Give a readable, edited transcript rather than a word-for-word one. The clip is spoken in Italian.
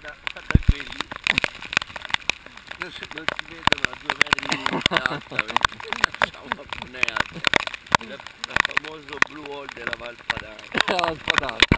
guarda quelli, non si vedono a 2 metri di alta, facciamo apnea, il famoso Blue Hole della Val Padana.